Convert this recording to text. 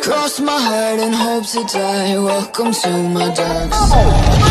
Cross my heart and hope to die. Welcome to my dark side.